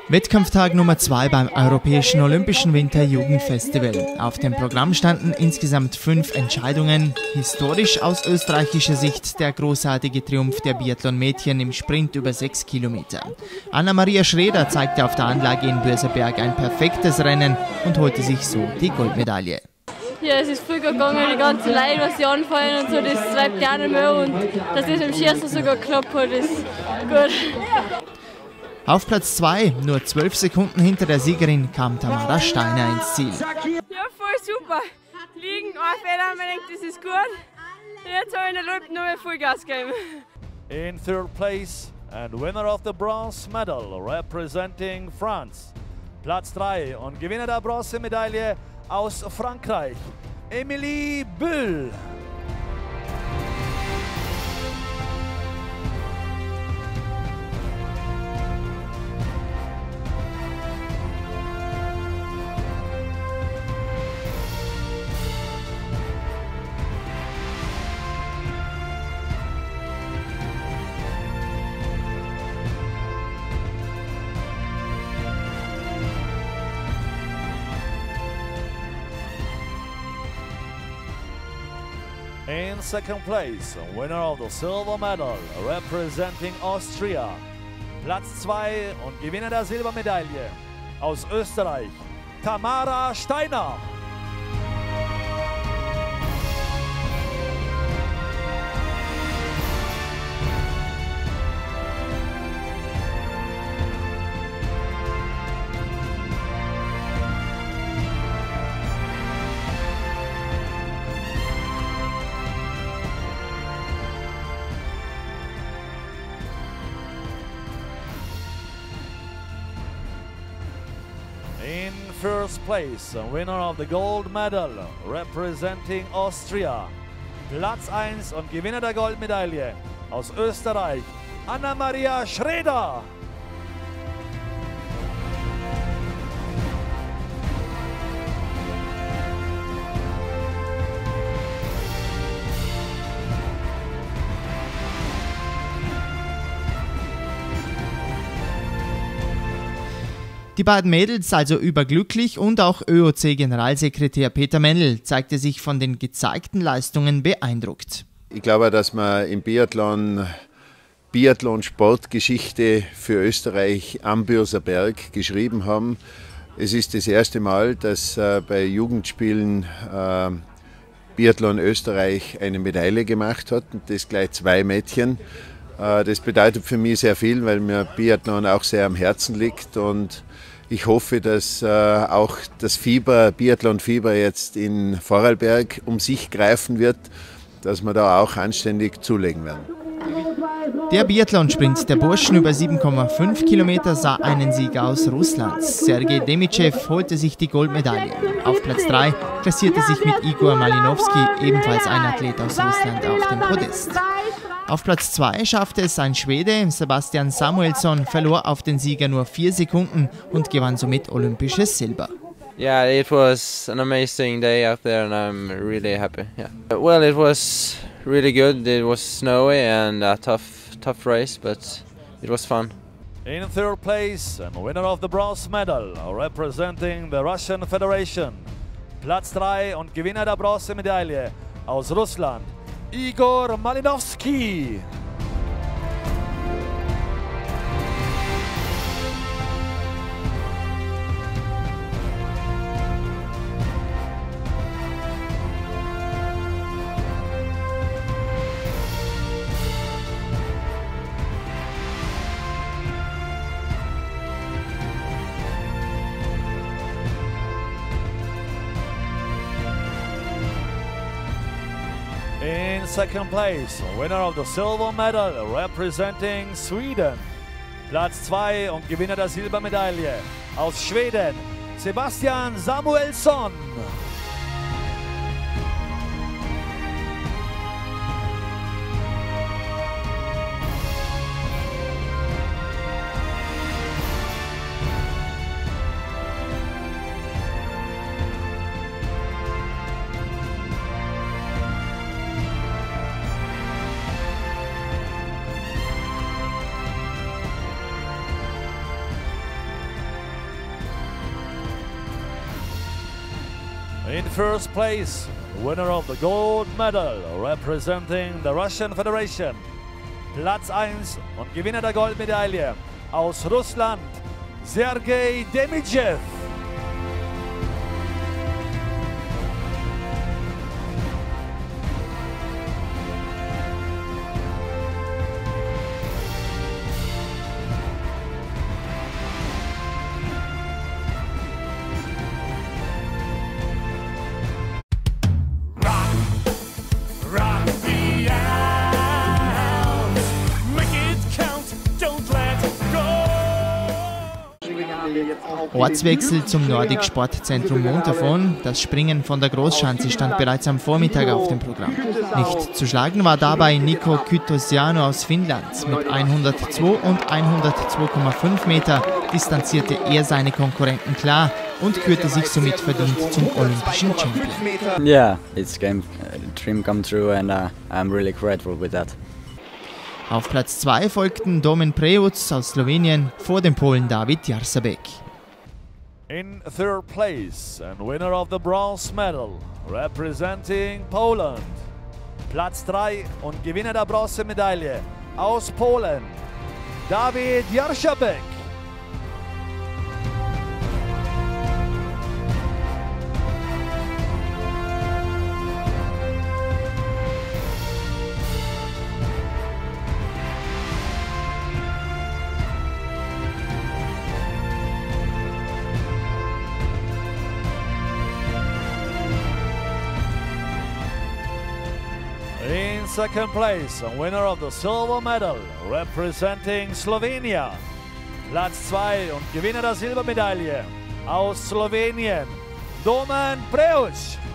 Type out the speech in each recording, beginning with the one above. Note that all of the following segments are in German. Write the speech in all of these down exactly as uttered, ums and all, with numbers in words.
Wettkampftag Nummer zwei beim Europäischen Olympischen Winterjugendfestival. Auf dem Programm standen insgesamt fünf Entscheidungen. Historisch aus österreichischer Sicht der großartige Triumph der Biathlon-Mädchen im Sprint über sechs Kilometer. Anna-Maria Schreder zeigte auf der Anlage in Börserberg ein perfektes Rennen und holte sich so die Goldmedaille. Ja, es ist viel gegangen, die ganzen Leute, was sie anfallen und so, das zweifelt ja nicht mehr und dass das im Schießen sogar geklappt hat, ist gut. Auf Platz zwei, nur zwölf Sekunden hinter der Siegerin, kam Tamara Steiner ins Ziel. Ja, voll super. Liegen, einfedern, man denkt, das ist gut. Und jetzt habe ich in der Luft noch mehr Vollgas gegeben. In third place and winner of the bronze medal representing France. Platz drei und Gewinner der Bronzemedaille aus Frankreich, Emilie Bühl. In second place, winner of the silver medal, representing Austria. Platz zwei und Gewinner der Silbermedaille aus Österreich, Tamara Steiner. In first place, winner of the gold medal, representing Austria. Platz eins und Gewinner der Goldmedaille aus Österreich, Anna-Maria Schreder. Die beiden Mädels also überglücklich und auch Ö O C-Generalsekretär Peter Mennl zeigte sich von den gezeigten Leistungen beeindruckt. Ich glaube, dass wir im Biathlon Biathlon-Sportgeschichte für Österreich am Börserberg geschrieben haben. Es ist das erste Mal, dass äh, bei Jugendspielen äh, Biathlon Österreich eine Medaille gemacht hat und das gleich zwei Mädchen. Äh, das bedeutet für mich sehr viel, weil mir Biathlon auch sehr am Herzen liegt und ich hoffe, dass äh, auch das Fieber, Biathlon-Fieber jetzt in Vorarlberg um sich greifen wird, dass wir da auch anständig zulegen werden. Der Biathlonsprint der Burschen über sieben Komma fünf Kilometer sah einen Sieg aus Russland. Sergei Demitschew holte sich die Goldmedaille. Auf Platz drei klassierte sich mit Igor Malinowski, ebenfalls ein Athlet aus Russland, auf dem Podest. Auf Platz zwei schaffte es ein Schwede, Sebastian Samuelsson, verlor auf den Sieger nur vier Sekunden und gewann somit olympisches Silber. Yeah, it was an amazing day out there and I'm really happy. Yeah. Well, it was really good. It was snowy and a tough, tough race, but it was fun. In third place and winner of the bronze medal, representing the Russian Federation. Platz drei und Gewinner der Bronzemedaille aus Russland, Igor Malinowski. In second place, winner of the silver medal, representing Sweden. Platz zwei und Gewinner der Silbermedaille aus Schweden, Sebastian Samuelsson. first place, winner of the gold medal, representing the Russian Federation. Platz eins und Gewinner der Goldmedaille aus Russland, Sergei Demichev. Ortswechsel zum Nordic Sportzentrum Montafon. Das Springen von der Großschanze stand bereits am Vormittag auf dem Programm. Nicht zu schlagen war dabei Nico Kytosiano aus Finnland. Mit hundertzwei und hundertzwei Komma fünf Meter distanzierte er seine Konkurrenten klar und kürte sich somit verdient zum olympischen Champion. Yeah, it's game uh, dream come true and uh, I'm really grateful with that. Auf Platz zwei folgten Domen Preuc aus Slowenien vor dem Polen David Jarzabek. In third place and winner of the bronze medal, representing Poland. Platz drei und Gewinner der Bronzemedaille aus Polen, David Jarzabek. In second place, and winner of the silver medal, representing Slovenia. Platz zwei und Gewinner der Silbermedaille aus Slowenien, Domen Preuc.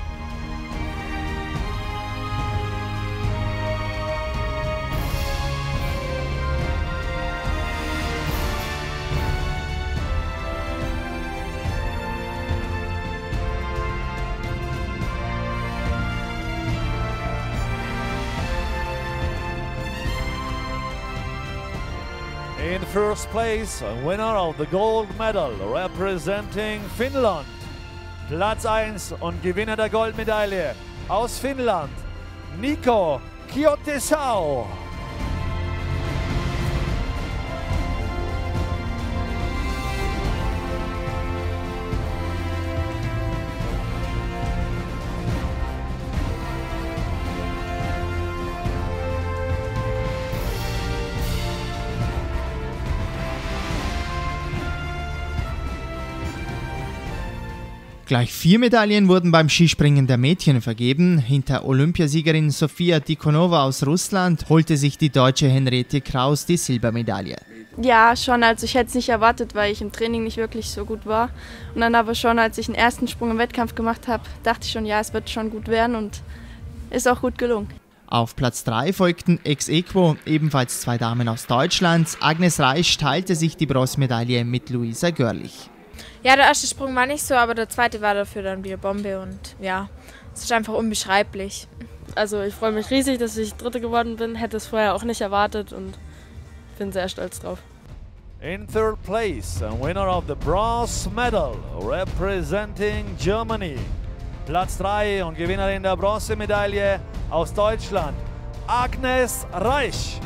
In first place, a winner of the gold medal, representing Finnland. Platz eins und Gewinner der Goldmedaille aus Finnland, Nico Kytosiano. Gleich vier Medaillen wurden beim Skispringen der Mädchen vergeben. Hinter Olympiasiegerin Sofia Tikhonova aus Russland holte sich die Deutsche Henriette Kraus die Silbermedaille. Ja, schon. Also ich hätte es nicht erwartet, weil ich im Training nicht wirklich so gut war. Und dann aber schon, als ich den ersten Sprung im Wettkampf gemacht habe, dachte ich schon, ja, es wird schon gut werden und ist auch gut gelungen. Auf Platz drei folgten ex aequo ebenfalls zwei Damen aus Deutschland. Agnes Reisch teilte sich die Bronzemedaille mit Luisa Görlich. Ja, der erste Sprung war nicht so, aber der zweite war dafür dann wieder Bombe und ja, es ist einfach unbeschreiblich. Also ich freue mich riesig, dass ich Dritte geworden bin, hätte es vorher auch nicht erwartet und bin sehr stolz drauf. In third place, and winner of the bronze medal, representing Germany. Platz drei und Gewinnerin der Bronzemedaille aus Deutschland, Agnes Reisch.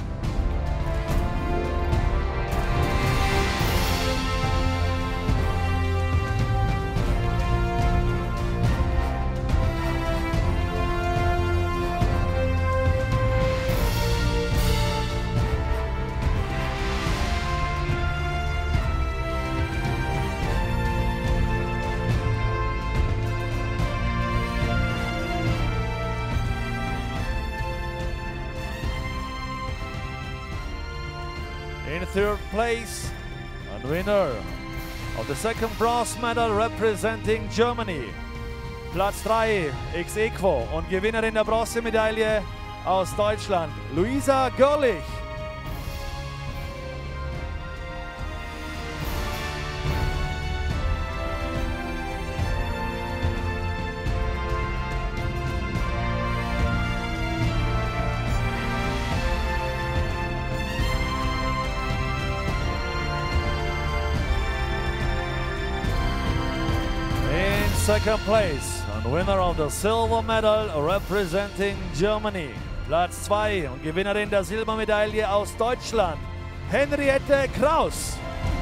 In third place, and winner of the second bronze medal representing Germany. Platz drei, ex aequo und Gewinnerin der Bronzemedaille aus Deutschland, Luisa Görlich. Second place, and winner of the silver medal representing Germany. Platz zwei und Gewinnerin der Silbermedaille aus Deutschland, Henriette Kraus.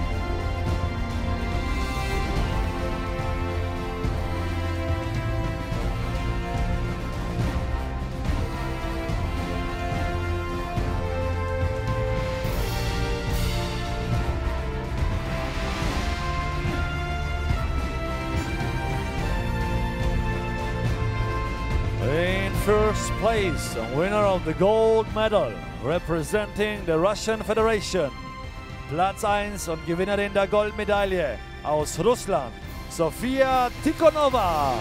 In first place, winner of the gold medal, representing the Russian Federation. Platz eins und Gewinnerin der Goldmedaille aus Russland, Sofia Tikhonova.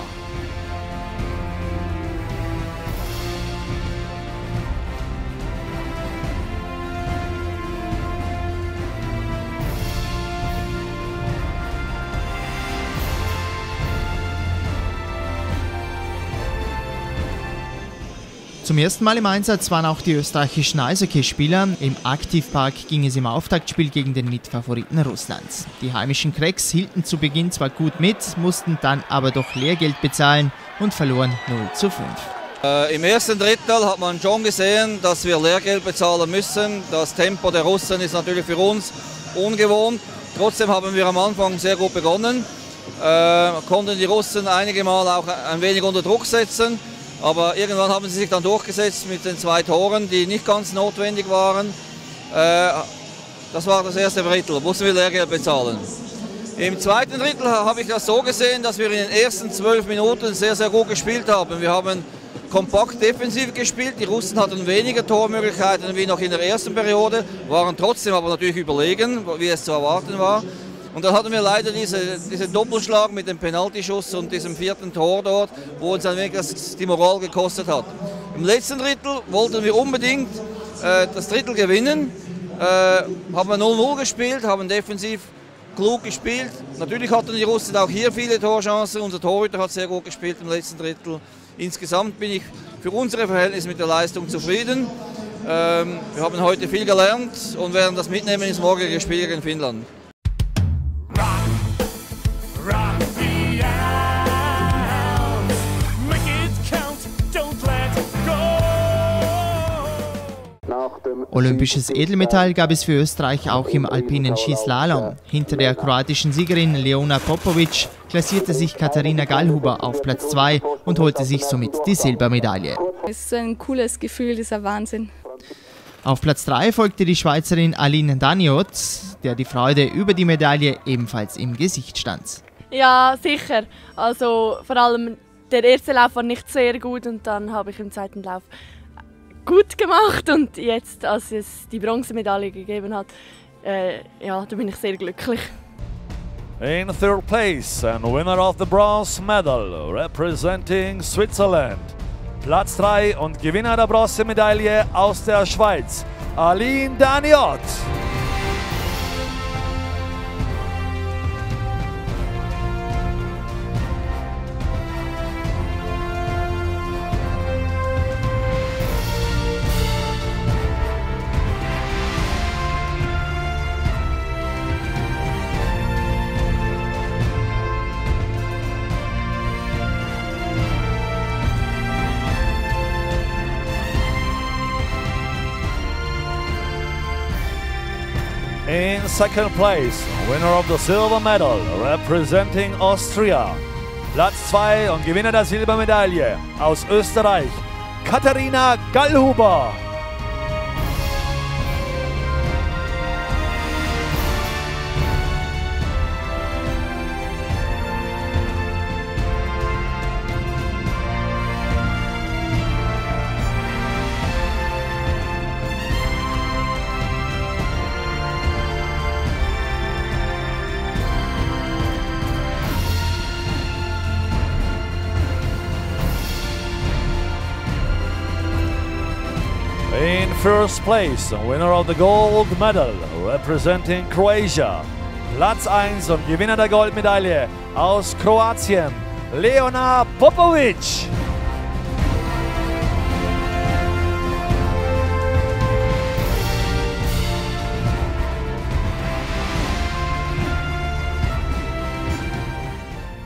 Zum ersten Mal im Einsatz waren auch die österreichischen Eishockeyspieler. Im Aktivpark ging es im Auftaktspiel gegen den Mitfavoriten Russlands. Die heimischen Cracks hielten zu Beginn zwar gut mit, mussten dann aber doch Lehrgeld bezahlen und verloren null zu fünf. Äh, Im ersten Drittel hat man schon gesehen, dass wir Lehrgeld bezahlen müssen. Das Tempo der Russen ist natürlich für uns ungewohnt. Trotzdem haben wir am Anfang sehr gut begonnen, äh, konnten die Russen einige Mal auch ein wenig unter Druck setzen. Aber irgendwann haben sie sich dann durchgesetzt mit den zwei Toren, die nicht ganz notwendig waren. Äh, das war das erste Drittel, mussten wir Lehrgeld bezahlen. Im zweiten Drittel habe ich das so gesehen, dass wir in den ersten zwölf Minuten sehr, sehr gut gespielt haben. Wir haben kompakt defensiv gespielt, die Russen hatten weniger Tormöglichkeiten wie noch in der ersten Periode, waren trotzdem aber natürlich überlegen, wie es zu erwarten war. Und dann hatten wir leider diese, diesen Doppelschlag mit dem Penaltyschuss und diesem vierten Tor dort, wo uns ein wenig das, die Moral gekostet hat. Im letzten Drittel wollten wir unbedingt äh, das Drittel gewinnen, äh, haben wir null null gespielt, haben defensiv klug gespielt. Natürlich hatten die Russen auch hier viele Torchancen, unser Torhüter hat sehr gut gespielt im letzten Drittel. Insgesamt bin ich für unsere Verhältnisse mit der Leistung zufrieden. Ähm, wir haben heute viel gelernt und werden das mitnehmen ins morgige Spiel gegen Finnland. Olympisches Edelmetall gab es für Österreich auch im alpinen Skislalom. Hinter der kroatischen Siegerin Leona Popovic klassierte sich Katharina Gallhuber auf Platz zwei und holte sich somit die Silbermedaille. Es ist ein cooles Gefühl, dieser Wahnsinn. Auf Platz drei folgte die Schweizerin Aline Daniot, der die Freude über die Medaille ebenfalls im Gesicht stand. Ja, sicher. Also vor allem der erste Lauf war nicht sehr gut und dann habe ich im zweiten Lauf gut gemacht und jetzt, als es die Bronzemedaille gegeben hat, äh, ja, da bin ich sehr glücklich. In third place and winner of the bronze medal representing Switzerland. Platz drei und Gewinner der Bronzemedaille aus der Schweiz, Aline Daniot. In second place, winner of the silver medal, representing Austria. Platz zwei und Gewinner der Silbermedaille aus Österreich, Katharina Gallhuber. In first place, winner of the gold medal, representing Croatia. Platz eins und Gewinner der Goldmedaille aus Kroatien, Leona Popovic.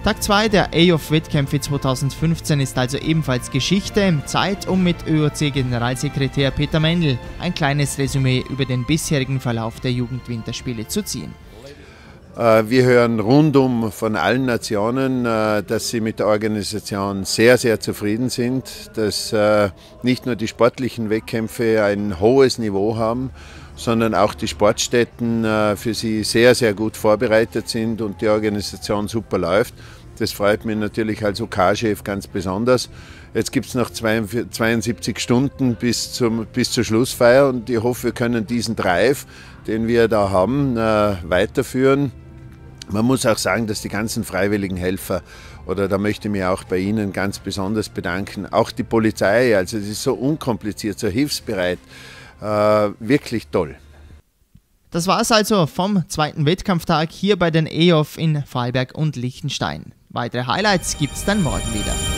Tag zwei der A O F-Wettkämpfe zweitausendfünfzehn ist also ebenfalls Geschichte. Zeit, um mit Ö O C-Generalsekretär Peter Mendel ein kleines Resümee über den bisherigen Verlauf der Jugendwinterspiele zu ziehen. Wir hören rundum von allen Nationen, dass sie mit der Organisation sehr, sehr zufrieden sind, dass nicht nur die sportlichen Wettkämpfe ein hohes Niveau haben, sondern auch die Sportstätten für sie sehr, sehr gut vorbereitet sind und die Organisation super läuft. Das freut mich natürlich als O K-Chef ganz besonders. Jetzt gibt es noch zweiundsiebzig Stunden bis, zum, bis zur Schlussfeier und ich hoffe, wir können diesen Drive, den wir da haben, weiterführen. Man muss auch sagen, dass die ganzen freiwilligen Helfer, oder da möchte ich mich auch bei Ihnen ganz besonders bedanken, auch die Polizei, also es ist so unkompliziert, so hilfsbereit, äh, wirklich toll. Das war es also vom zweiten Wettkampftag hier bei den E O F in Vorarlberg und Liechtenstein. Weitere Highlights gibt es dann morgen wieder.